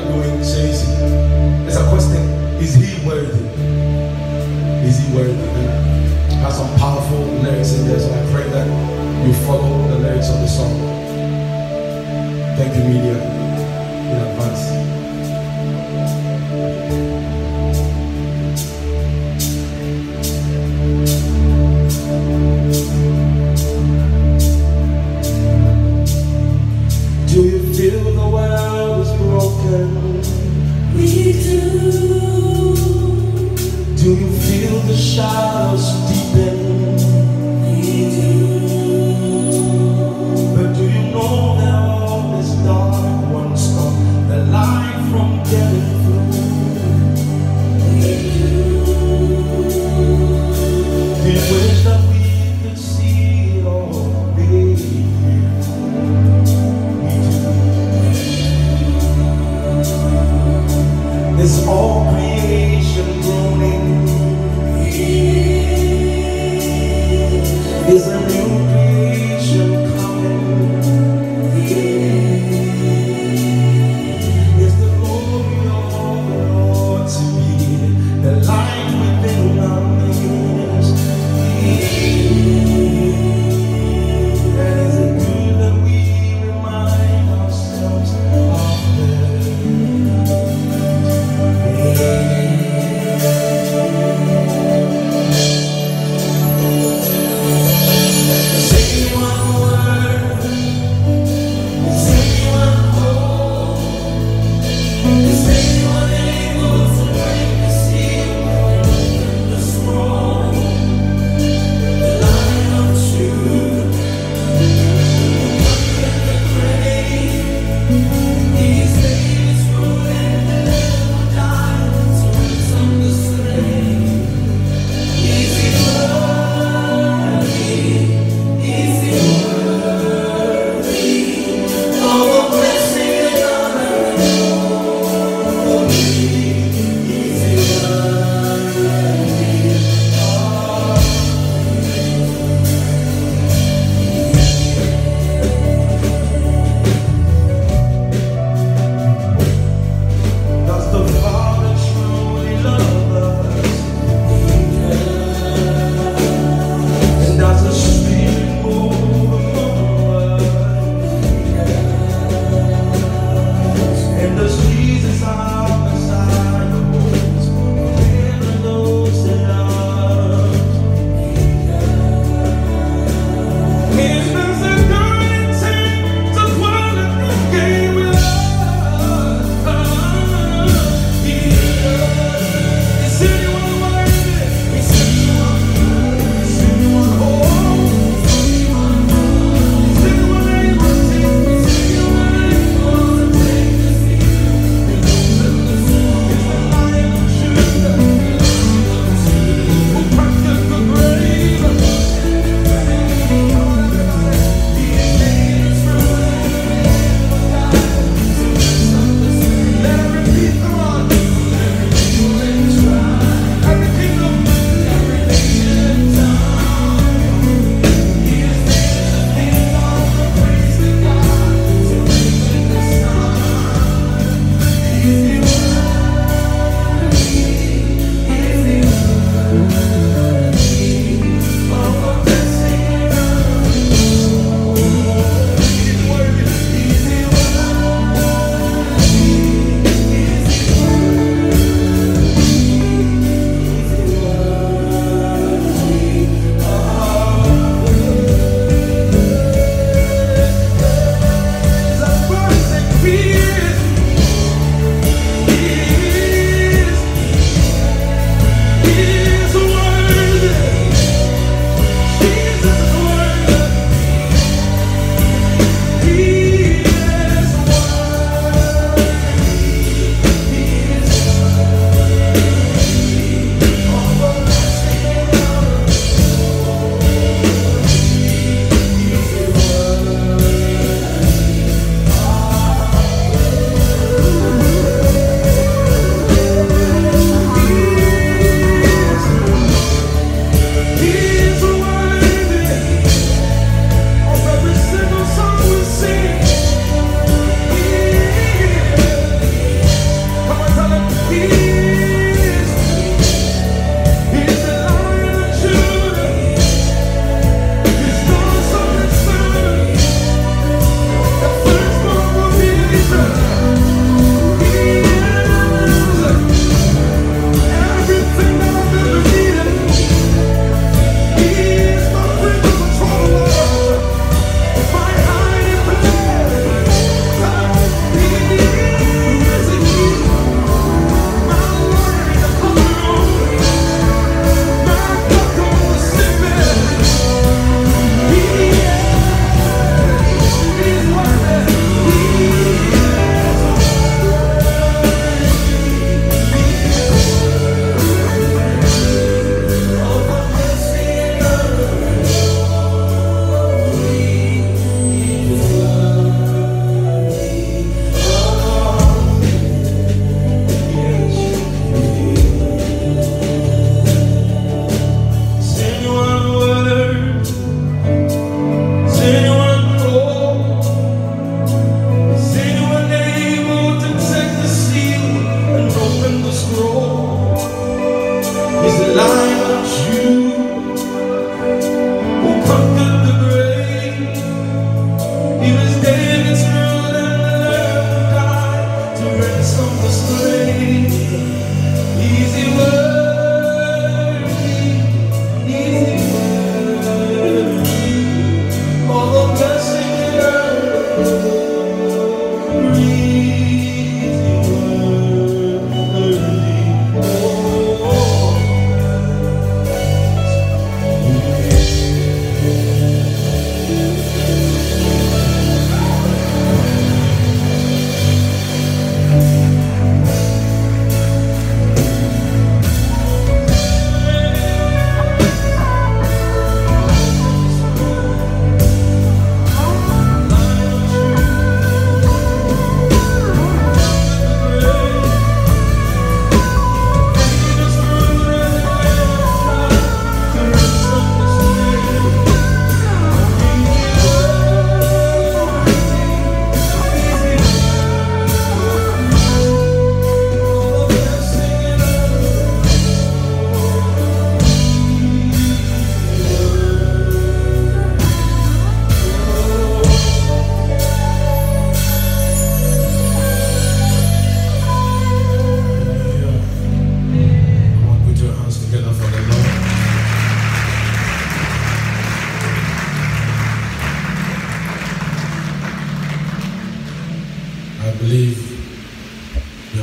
are doing says, it's a question, is he worthy? Is he worthy? And has some powerful lyrics in there, so I pray that you follow the lyrics of the song. Thank you, media, in advance. Do you feel the world is broken? We do. Do you feel the shadows deepen? We do. But do you know that all this dark won't stop the light from getting through? We do. Do you wish that we could see it all, baby? Is all creation groaning? Is a new creation coming? Is the glory of the Lord to be the light within our midst? And is it good that we remind ourselves of them?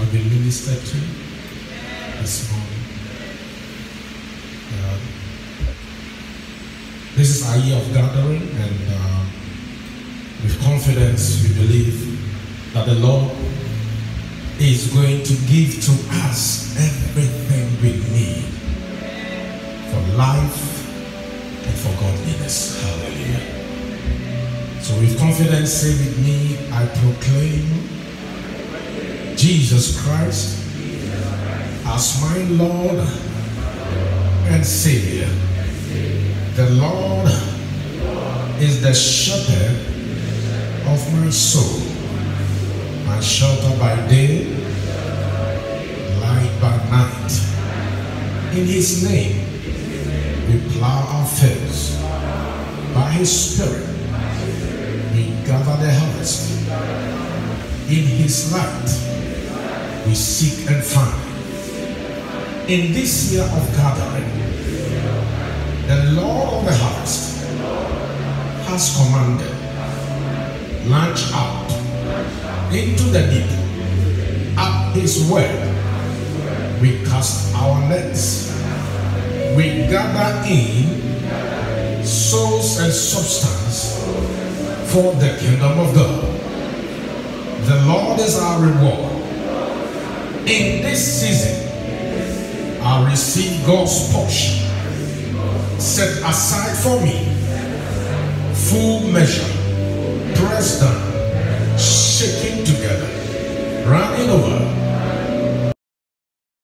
have been ministered to this morning. This is our year of gathering, and with confidence we believe that the Lord is going to give to us everything we need for life and for godliness. Hallelujah. So with confidence, say with me, I proclaim Jesus Christ as my Lord and Savior. The Lord is the shepherd of my soul, my shelter by day, light by night. In His name we plow our fields. By His Spirit we gather the harvest. In His light we seek and find. In this year of gathering, the Lord of the harvest has commanded, launch out into the deep. At His word, we cast our nets. We gather in souls and substance for the kingdom of God. The Lord is our reward. In this season, I receive God's portion set aside for me, full measure, pressed down, shaking together, running over,